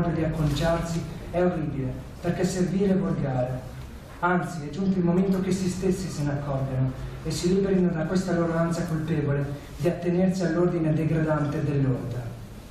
modo di acconciarsi è orribile, perché servile è volgare. Anzi, è giunto il momento che essi stessi se ne accorgano e si liberino da questa loro ansia colpevole di attenersi all'ordine degradante dell'orda.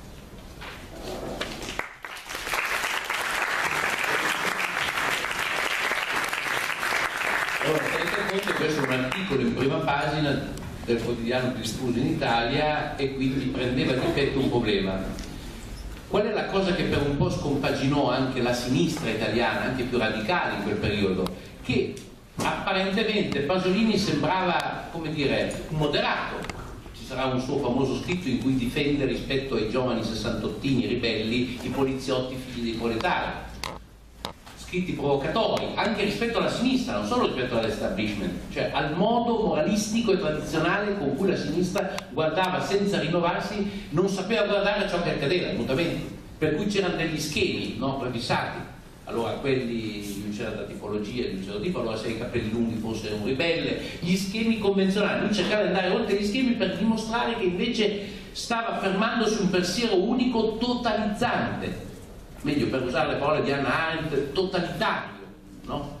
Allora, tenete conto, questo è un articolo in prima pagina del quotidiano più diffuso in Italia e quindi prendeva di petto un problema. Qual è la cosa che per un po' scompaginò anche la sinistra italiana, anche più radicale in quel periodo? Che apparentemente Pasolini sembrava, come dire, un moderato. Ci sarà un suo famoso scritto in cui difende rispetto ai giovani sessantottini ribelli i poliziotti figli dei proletari. Scritti provocatori, anche rispetto alla sinistra, non solo rispetto all'establishment, cioè al modo moralistico e tradizionale con cui la sinistra guardava senza rinnovarsi, non sapeva guardare a ciò che accadeva, mutamenti, per cui c'erano degli schemi, no, prefissati. Allora quelli di una certa tipologia, di un certo tipo, allora se hai i capelli lunghi forse è un ribelle, gli schemi convenzionali. Lui cercava di andare oltre gli schemi per dimostrare che invece stava affermandosi un pensiero unico totalizzante. Meglio, per usare le parole di Hannah Arendt, totalitario, no?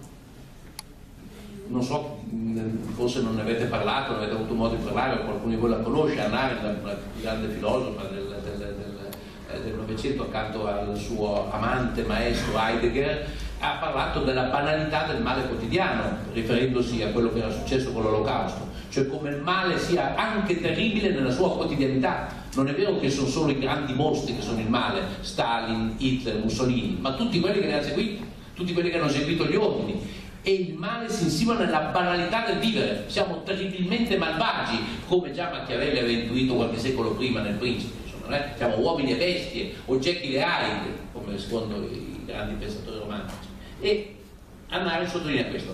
Non so, forse non ne avete parlato, non avete avuto modo di parlare, o qualcuno di voi la conosce. Hannah Arendt, una grande filosofa del Novecento, accanto al suo amante maestro Heidegger, ha parlato della banalità del male quotidiano, riferendosi a quello che era successo con l'Olocausto, cioè come il male sia anche terribile nella sua quotidianità. Non è vero che sono solo i grandi mostri che sono il male, Stalin, Hitler, Mussolini, ma tutti quelli che ne hanno seguito, tutti quelli che hanno seguito gli ordini. E il male si insinua nella banalità del vivere. Siamo terribilmente malvagi, come già Machiavelli aveva intuito qualche secolo prima nel Principe. Siamo uomini e bestie, o Jekyll e Hyde, come secondo i grandi pensatori romantici. E Hannah sottolinea questo.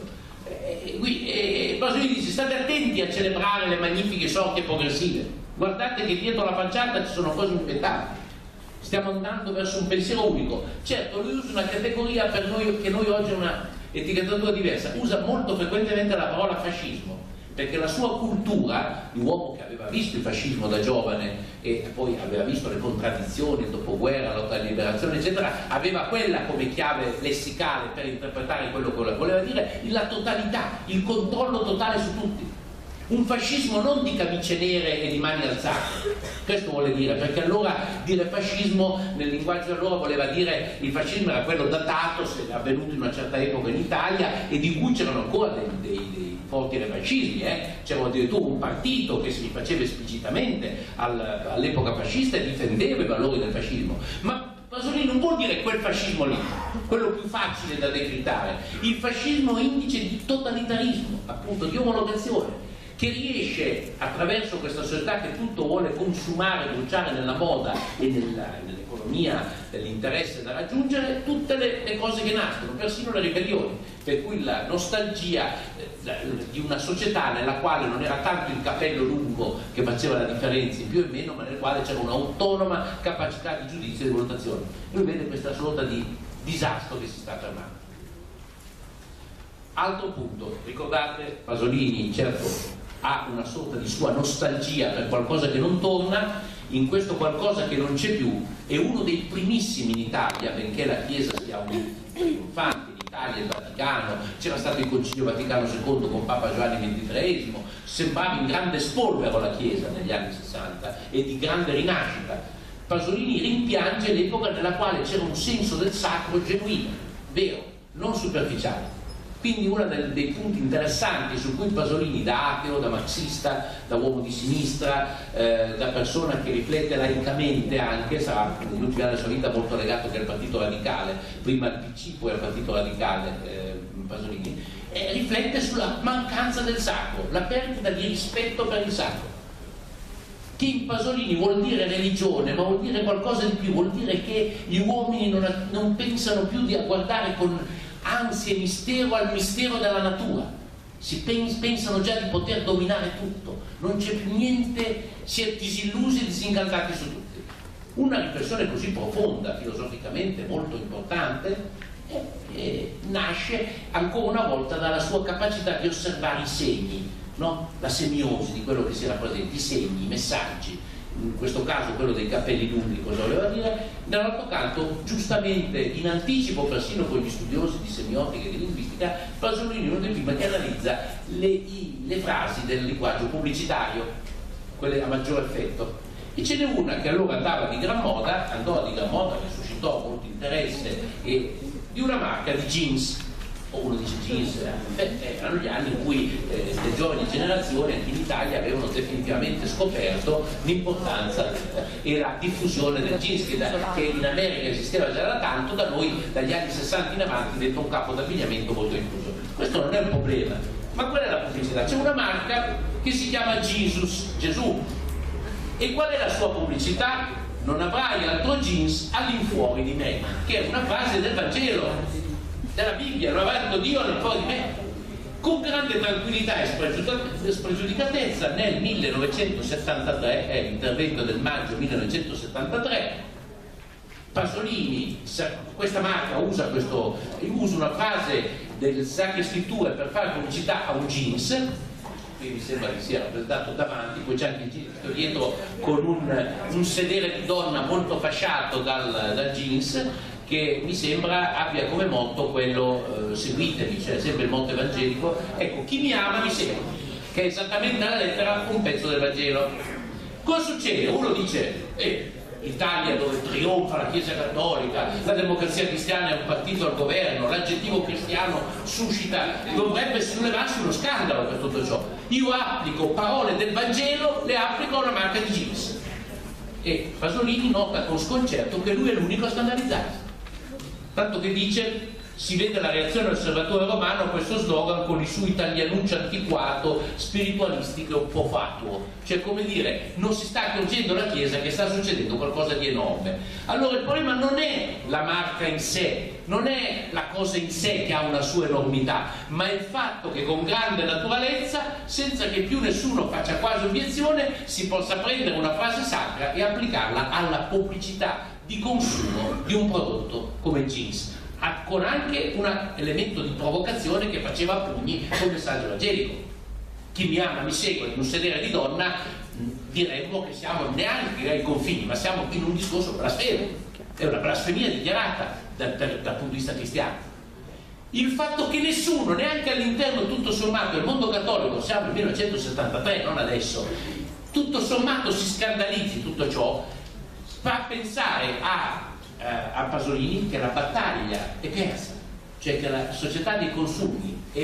Pasolini dice: state attenti a celebrare le magnifiche sorti progressive, guardate che dietro la facciata ci sono cose inventate, stiamo andando verso un pensiero unico. Certo, lui usa una categoria per noi che noi oggi è una etichettatura diversa, usa molto frequentemente la parola fascismo, perché la sua cultura di uomo che aveva visto il fascismo da giovane e poi aveva visto le contraddizioni, il dopoguerra, la lotta alla liberazione eccetera, aveva quella come chiave lessicale per interpretare quello che voleva dire, la totalità, il controllo totale su tutti. Un fascismo non di camicie nere e di mani alzate, questo vuole dire, perché allora dire fascismo nel linguaggio allora voleva dire il fascismo era quello datato, se avvenuto in una certa epoca in Italia e di cui c'erano ancora dei forti refascismi, c'era addirittura un partito che si rifaceva esplicitamente all'epoca fascista e difendeva i valori del fascismo. Ma Pasolini non vuol dire quel fascismo lì, quello più facile da decritare. Il fascismo è indice di totalitarismo, appunto di omologazione, che riesce attraverso questa società che tutto vuole consumare, bruciare nella moda e nell'economia dell'interesse da raggiungere, tutte le cose che nascono, persino le ribellioni, per cui la nostalgia di una società nella quale non era tanto il capello lungo che faceva la differenza in più e meno, ma nel quale c'era un'autonoma capacità di giudizio e di valutazione. Lui vede questa sorta di disastro che si sta fermando. Altro punto, ricordate, Pasolini certo ha una sorta di sua nostalgia per qualcosa che non torna. In questo qualcosa che non c'è più è uno dei primissimi in Italia, benché la Chiesa sia un trionfante in Italia, il Vaticano, c'era stato il Concilio Vaticano II con Papa Giovanni XXIII, sembrava in grande spolvero la Chiesa negli anni 60 e di grande rinascita. Pasolini rimpiange l'epoca nella quale c'era un senso del sacro genuino, vero, non superficiale. Quindi uno dei punti interessanti su cui Pasolini, da ateo, da marxista, da uomo di sinistra, da persona che riflette laicamente anche, sarà negli ultimi anni della sua vita molto legato anche al Partito Radicale, prima al PC poi al Partito Radicale, Pasolini, riflette sulla mancanza del sacro, la perdita di rispetto per il sacro, che in Pasolini vuol dire religione, ma vuol dire qualcosa di più, vuol dire che gli uomini non pensano più di guardare con ansia e mistero al mistero della natura, pensano già di poter dominare tutto, non c'è più niente, si è disillusi e disincantati su tutti. Una riflessione così profonda, filosoficamente molto importante, nasce ancora una volta dalla sua capacità di osservare i segni, no? La semiosi di quello che si rappresenta, i segni, i messaggi, in questo caso quello dei capelli lunghi cosa voleva dire, dall'altro canto giustamente in anticipo persino con gli studiosi di semiotica e di linguistica, Pasolini è uno dei primi che analizza le frasi del linguaggio pubblicitario, quelle a maggior effetto, e ce n'è una che allora andò di gran moda, che suscitò molto interesse, e di una marca di jeans. Uno dice jeans, erano gli anni in cui le giovani generazioni anche in Italia avevano definitivamente scoperto l'importanza e la diffusione del jeans, che in America esisteva già da tanto, da noi dagli anni 60 in avanti diventa un capo d'abbigliamento molto diffuso. Questo non è un problema, ma qual è la pubblicità? C'è una marca che si chiama Gesù, e qual è la sua pubblicità? Non avrai altro jeans all'infuori di me, che è una frase del Vangelo, della Bibbia, non avrai altro Dio all'infuori di me. Con grande tranquillità e spregiudicatezza nel 1973, è l'intervento del maggio 1973, Pasolini, questa marca usa una frase delle Sacre Scritture per fare pubblicità a un jeans. Qui mi sembra che sia rappresentato davanti, poi c'è anche il jeans dietro con un sedere di donna molto fasciato dal jeans, che mi sembra abbia come motto quello seguitemi, cioè sempre il motto evangelico, ecco, chi mi ama mi segue, che è esattamente alla lettera un pezzo del Vangelo. Cosa succede? Uno dice Italia dove trionfa la Chiesa Cattolica, la Democrazia Cristiana è un partito al governo, l'aggettivo cristiano dovrebbe sollevarsi uno scandalo per tutto ciò. Io applico parole del Vangelo, le applico a una marca di jeans, e Pasolini nota con sconcerto che lui è l'unico a scandalizzarsi, tanto che dice: si vede la reazione dell'Osservatore Romano a questo slogan con il suo italianuccio antiquato, spiritualistico e un po' fatuo, cioè come dire, non si sta accorgendo la Chiesa che sta succedendo qualcosa di enorme. Allora il problema non è la marca in sé, non è la cosa in sé che ha una sua enormità, ma è il fatto che con grande naturalezza, senza che più nessuno faccia quasi obiezione, si possa prendere una frase sacra e applicarla alla pubblicità di consumo di un prodotto come il jeans, con anche un elemento di provocazione che faceva a pugni col messaggio evangelico. Chi mi ama mi segue, in un sedere di donna, diremmo che siamo neanche ai confini, ma siamo in un discorso blasfemo, è una blasfemia dichiarata dal punto di vista cristiano. Il fatto che nessuno, neanche all'interno tutto sommato del mondo cattolico, siamo nel 1973, non adesso, tutto sommato si scandalizzi tutto ciò, fa pensare a Pasolini che la battaglia è persa, cioè che la società dei consumi è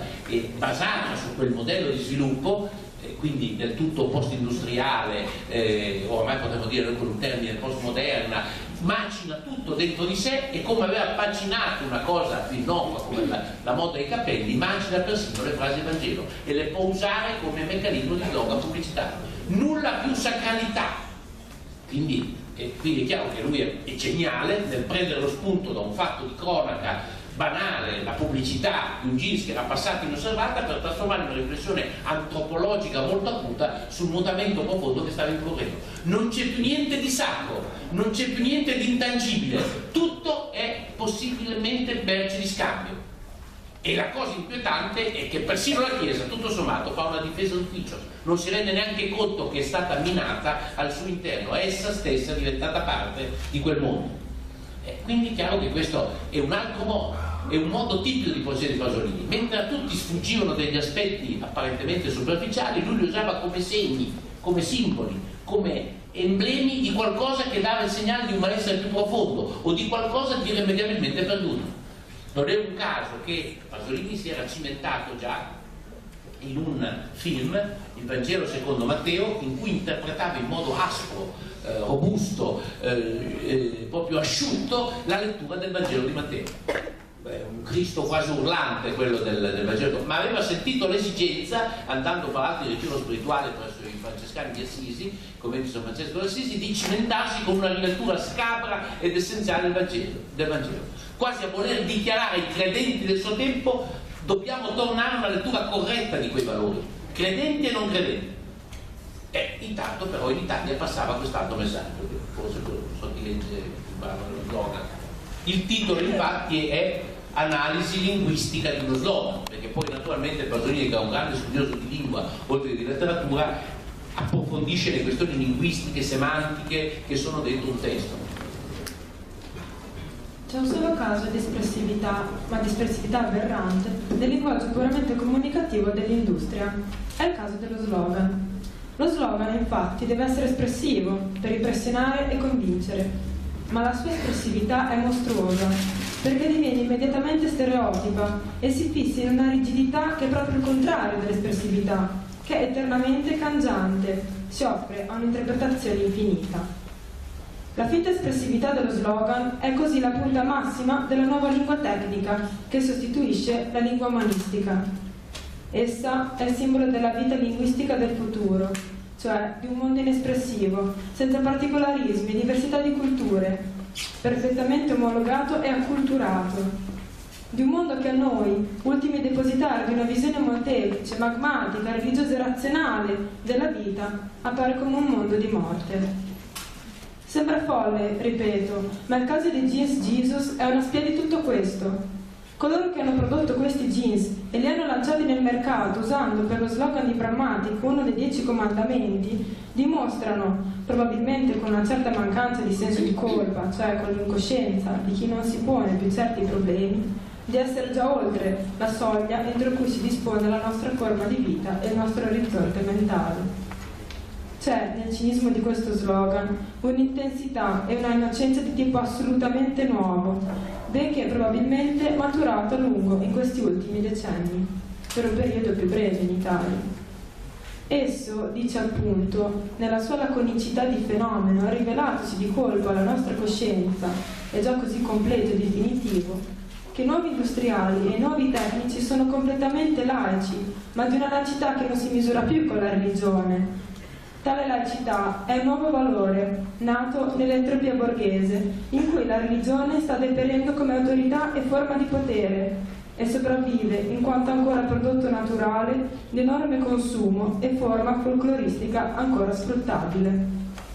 basata su quel modello di sviluppo, quindi del tutto post-industriale, ormai potremmo dire con un termine postmoderna, macina tutto dentro di sé, e come aveva macinato una cosa più innocua come la moda dei capelli, macina persino le frasi del Vangelo e le può usare come meccanismo di slogan pubblicitario. Nulla più sacralità. Quindi è chiaro che lui è geniale nel prendere lo spunto da un fatto di cronaca banale, la pubblicità di un jeans che era passata inosservata, per trasformare in una riflessione antropologica molto acuta sul mutamento profondo che stava incorrendo. Non c'è più niente di sacro, non c'è più niente di intangibile, tutto è possibilmente merce di scambio. E la cosa inquietante è che persino la Chiesa, tutto sommato, fa una difesa d'ufficio, non si rende neanche conto che è stata minata al suo interno, essa stessa è diventata parte di quel mondo. Quindi è chiaro che questo è un altro modo, è un modo tipico di procedere di Pasolini. Mentre a tutti sfuggivano degli aspetti apparentemente superficiali, lui li usava come segni, come simboli, come emblemi di qualcosa che dava il segnale di un malessere più profondo o di qualcosa di irrimediabilmente perduto. Non è un caso che Pasolini si era cimentato già in un film, Il Vangelo secondo Matteo, in cui interpretava in modo aspro, robusto, proprio asciutto la lettura del Vangelo di Matteo. Un Cristo quasi urlante quello del Vangelo, ma aveva sentito l'esigenza, andando fra l'altro in ritiro spirituale presso i francescani di Assisi, come dice San Francesco di Assisi, di cimentarsi con una rilettura scabra ed essenziale del Vangelo, quasi a voler dichiarare ai credenti del suo tempo: dobbiamo tornare a una lettura corretta di quei valori, credenti e non credenti. E intanto però in Italia passava quest'altro messaggio, che forse non so chi legge lo slogan. Il titolo infatti è Analisi linguistica di uno slogan, perché poi naturalmente Pasolini, che è un grande studioso di lingua oltre che di letteratura, approfondisce le questioni linguistiche, semantiche che sono dentro un testo. C'è un solo caso di espressività, ma di espressività aberrante, del linguaggio puramente comunicativo dell'industria. È il caso dello slogan. Lo slogan, infatti, deve essere espressivo, per impressionare e convincere, ma la sua espressività è mostruosa, perché diviene immediatamente stereotipa e si fissa in una rigidità che è proprio il contrario dell'espressività, che è eternamente cangiante, si offre a un'interpretazione infinita. La finta espressività dello slogan è così la punta massima della nuova lingua tecnica che sostituisce la lingua umanistica. Essa è il simbolo della vita linguistica del futuro, cioè di un mondo inespressivo, senza particolarismi e diversità di culture, perfettamente omologato e acculturato. Di un mondo che a noi, ultimi depositari di una visione molteplice, magmatica, religiosa e razionale della vita, appare come un mondo di morte. Sembra folle, ripeto, ma il caso dei Jeans Jesus è una spia di tutto questo. Coloro che hanno prodotto questi jeans e li hanno lanciati nel mercato usando per lo slogan di Pragmatic uno dei 10 comandamenti, dimostrano, probabilmente con una certa mancanza di senso di colpa, cioè con l'incoscienza di chi non si pone più certi problemi, di essere già oltre la soglia entro cui si dispone la nostra forma di vita e il nostro orizzonte mentale. C'è nel cinismo di questo slogan un'intensità e una innocenza di tipo assolutamente nuovo, benché probabilmente maturato a lungo in questi ultimi decenni, per un periodo più breve in Italia. Esso dice appunto, nella sua laconicità di fenomeno, rivelatosi di colpo alla nostra coscienza, e già così completo e definitivo, che i nuovi industriali e i nuovi tecnici sono completamente laici, ma di una laicità che non si misura più con la religione. Tale laicità è un nuovo valore, nato nell'entropia borghese, in cui la religione sta deperendo come autorità e forma di potere, e sopravvive in quanto ancora prodotto naturale di enorme consumo e forma folcloristica ancora sfruttabile.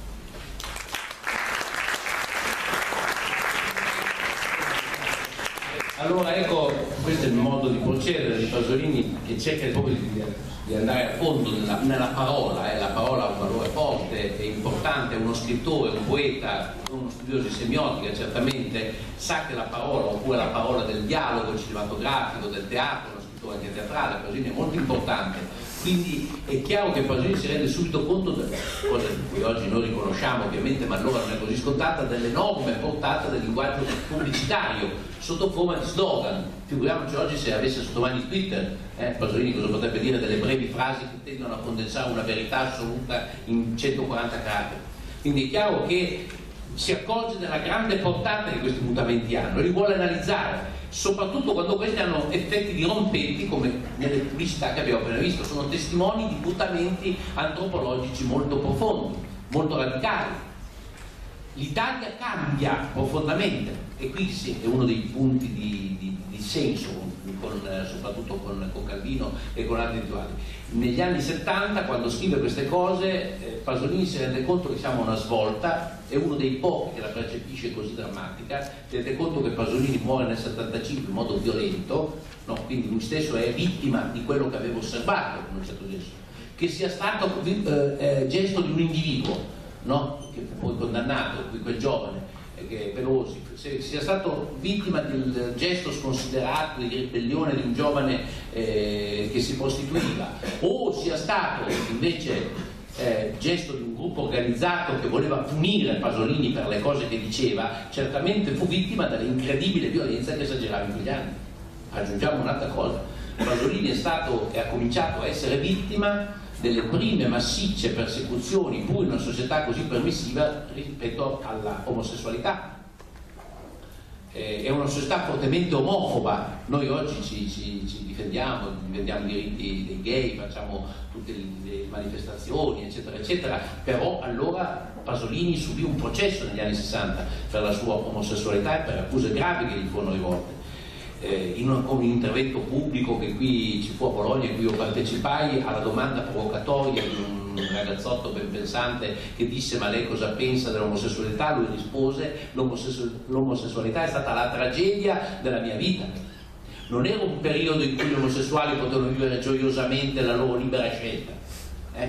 Allora ecco, questo è il modo di procedere di Pasolini, che cerca proprio di andare a fondo nella parola. La parola ha un valore forte, è importante, è uno scrittore, un poeta, uno studioso di semiotica certamente sa che la parola, oppure la parola del dialogo cinematografico, del teatro, uno scrittore anche teatrale, Pasolini è molto importante. Quindi è chiaro che Pasolini si rende subito conto delle cose di cui oggi noi riconosciamo ovviamente, ma allora non è così scontata, dell'enorme portata del linguaggio pubblicitario sotto forma di slogan. Figuriamoci oggi se avesse sotto mani Twitter, Pasolini cosa potrebbe dire delle brevi frasi che tendono a condensare una verità assoluta in 140 caratteri. Quindi è chiaro che si accorge della grande portata che questi mutamenti hanno, li vuole analizzare, soprattutto quando questi hanno effetti dirompenti come nelle pubblicità che abbiamo appena visto, sono testimoni di mutamenti antropologici molto profondi, molto radicali. L'Italia cambia profondamente e qui sì, è uno dei punti di senso, soprattutto con Calvino e con altri intellettuali. Negli anni 70, quando scrive queste cose, Pasolini si rende conto che siamo a una svolta, è uno dei pochi che la percepisce così drammatica, si rende conto che Pasolini muore nel 75 in modo violento, no? Quindi lui stesso è vittima di quello che aveva osservato, in un certo senso, che sia stato gesto di un individuo, no? Che fu poi condannato, qui quel giovane, che Pelosi, sia stato vittima del gesto sconsiderato di ribellione di un giovane che si prostituiva, o sia stato invece gesto di un gruppo organizzato che voleva punire Pasolini per le cose che diceva, certamente fu vittima dell'incredibile violenza che esagerava in quegli anni. Aggiungiamo un'altra cosa, Pasolini ha cominciato a essere vittima delle prime massicce persecuzioni, pur in una società così permissiva, rispetto alla omosessualità. È una società fortemente omofoba. Noi oggi ci difendiamo i diritti dei gay, facciamo tutte le manifestazioni, eccetera, eccetera, però allora Pasolini subì un processo negli anni 60 per la sua omosessualità e per accuse gravi che gli furono rivolte. In un intervento pubblico che qui ci fu a Bologna, in cui io partecipai, alla domanda provocatoria di un ragazzotto ben pensante che disse: ma lei cosa pensa dell'omosessualità? Lui rispose: l'omosessualità è stata la tragedia della mia vita. Non era un periodo in cui gli omosessuali potevano vivere gioiosamente la loro libera scelta,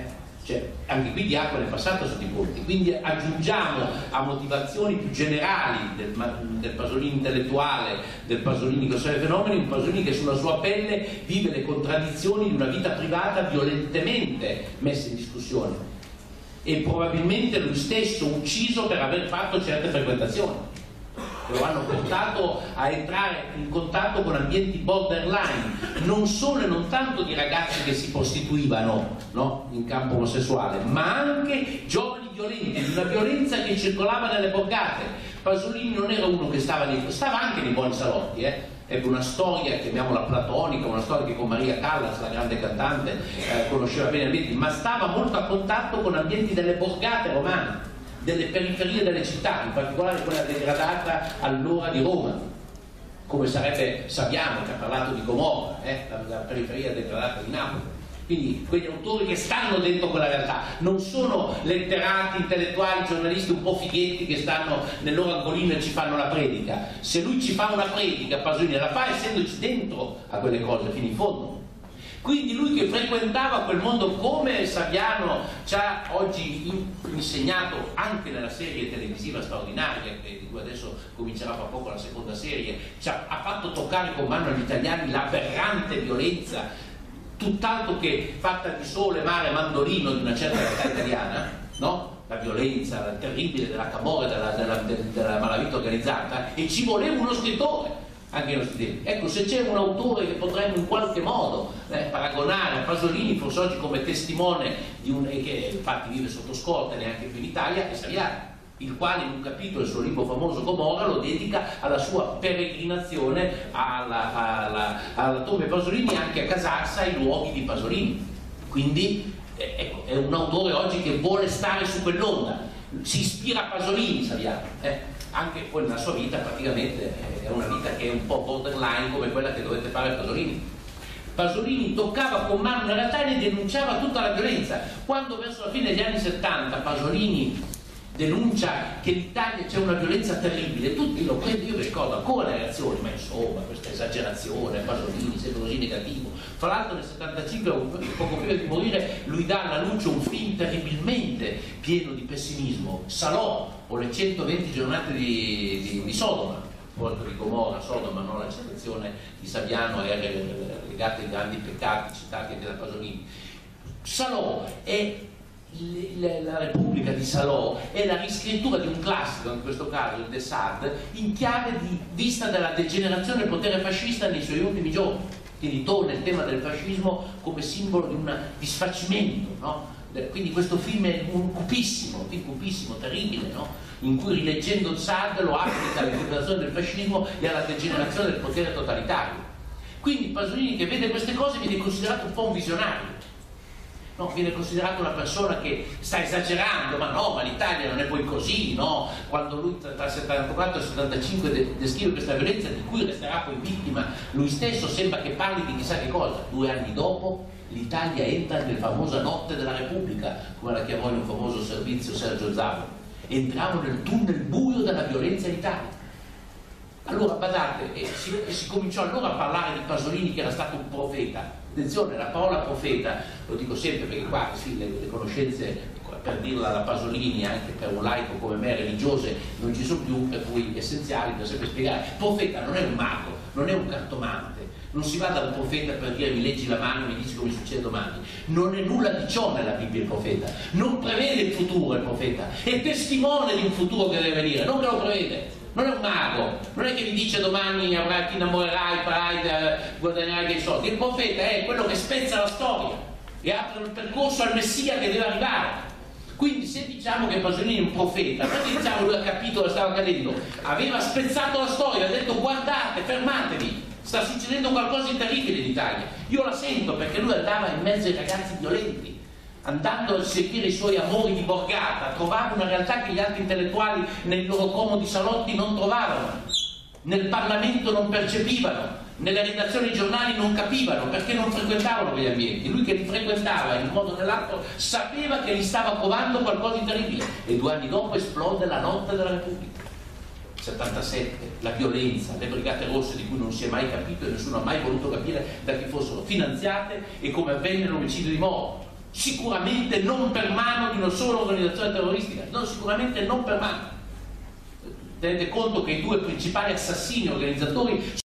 Cioè, anche qui Diaco è passato sotto i ponti, quindi aggiungiamo a motivazioni più generali del Pasolini intellettuale, del Pasolini che osserva i fenomeni, un Pasolini che sulla sua pelle vive le contraddizioni di una vita privata violentemente messa in discussione e probabilmente lui stesso ucciso per aver fatto certe frequentazioni che lo hanno portato a entrare in contatto con ambienti borderline, non solo e non tanto di ragazzi che si prostituivano, no? In campo omosessuale, ma anche giovani violenti, di una violenza che circolava nelle borgate. Pasolini non era uno che stava anche nei buoni salotti, Ebbe una storia, chiamiamola platonica, una storia che con Maria Callas, la grande cantante, conosceva bene ambienti, ma stava molto a contatto con ambienti delle borgate romane, delle periferie delle città, in particolare quella degradata allora di Roma, come sarebbe Saviano che ha parlato di Gomorra, la periferia degradata di Napoli. Quindi quegli autori che stanno dentro quella realtà non sono letterati, intellettuali, giornalisti un po' fighetti che stanno nel loro angolino e ci fanno la predica. Se lui ci fa una predica, Pasolini la fa essendoci dentro a quelle cose fino in fondo. Quindi lui che frequentava quel mondo, come Saviano ci ha oggi insegnato anche nella serie televisiva straordinaria, di cui adesso comincerà fra poco la seconda serie, ha fatto toccare con mano agli italiani l'aberrante violenza, tutt'altro che fatta di sole, mare, mandolino di una certa realtà italiana, no? La violenza terribile della camorra, della malavita organizzata, e ci voleva uno scrittore. Anche i nostri tempi. Ecco, se c'è un autore che potremmo in qualche modo paragonare a Pasolini, forse oggi come testimone di che infatti vive sotto scorta neanche più in Italia, è Saviano, il quale in un capitolo del suo libro famoso Gomorra lo dedica alla sua peregrinazione alla tomba di Pasolini, anche a Casarsa, ai luoghi di Pasolini. Quindi ecco, è un autore oggi che vuole stare su quell'onda, si ispira a Pasolini Saviano, anche poi nella sua vita praticamente è una vita che è un po' borderline come quella che dovete fare Pasolini. Pasolini toccava con mano una realtà e ne denunciava tutta la violenza. Quando verso la fine degli anni 70 Pasolini denuncia che in Italia c'è una violenza terribile, tutti lo prendono, io ricordo ancora le reazioni, ma insomma questa esagerazione, Pasolini sembra così negativo. Fra l'altro nel 75, poco prima di morire, lui dà alla luce un film terribilmente pieno di pessimismo, Salò, o le 120 giornate di Sodoma, molto di Gomorra, Sodoma, non la citazione di Saviano è legata ai grandi peccati citati anche da Pasolini. Salò è la Repubblica di Salò, è la riscrittura di un classico, in questo caso il De Sade, in chiave di vista della degenerazione del potere fascista nei suoi ultimi giorni. Quindi torna il tema del fascismo come simbolo di un disfacimento, no? Quindi questo film è un cupissimo, terribile, no? In cui rileggendo il Sade lo applica alla liberazione del fascismo e alla degenerazione del potere totalitario. Quindi Pasolini, che vede queste cose, viene considerato un po' un visionario, no? Viene considerato una persona che sta esagerando, ma l'Italia non è poi così, no? Quando lui tra il 74 e il 75 descrive questa violenza di cui resterà poi vittima lui stesso, sembra che parli di chissà che cosa. 2 anni dopo l'Italia entra nella famosa notte della Repubblica, come la chiamò in un famoso servizio Sergio Zavoli. Entriamo nel tunnel buio della violenza in Italia. Allora badate, si cominciò allora a parlare di Pasolini che era stato un profeta. Attenzione, la parola profeta, lo dico sempre perché qua sì, le conoscenze, per dirla da Pasolini, anche per un laico come me, religiose, non ci sono più, per cui essenziali, per sempre spiegare. Profeta non è un mago, non è un cartomante, non si va dal profeta per dire mi leggi la mano e mi dici come succede domani. Non è nulla di ciò nella Bibbia il profeta, non prevede il futuro il profeta, è testimone di un futuro che deve venire, non che lo prevede. Non è un mago, non è che vi dice domani ti innamorerai, farai, guadagnerai dei soldi. Il profeta è quello che spezza la storia e apre il percorso al Messia che deve arrivare. Quindi se diciamo che Pasolini è un profeta, non diciamo lui ha capito cosa stava accadendo, aveva spezzato la storia, ha detto guardate, fermatevi, sta succedendo qualcosa di terribile in Italia. Io la sento perché lui andava in mezzo ai ragazzi violenti, andando a seguire i suoi amori di borgata, trovava una realtà che gli altri intellettuali nei loro comodi salotti non trovavano, nel Parlamento non percepivano, nelle redazioni dei giornali non capivano, perché non frequentavano quegli ambienti. Lui che li frequentava in un modo o nell'altro sapeva che gli stava covando qualcosa di terribile. E 2 anni dopo esplode la notte della Repubblica. 77, la violenza, le Brigate Rosse di cui non si è mai capito e nessuno ha mai voluto capire da chi fossero finanziate e come avvenne l'omicidio di Moro. sicuramente non per mano di una sola organizzazione terroristica, no, sicuramente non per mano. Tenete conto che i due principali assassini organizzatori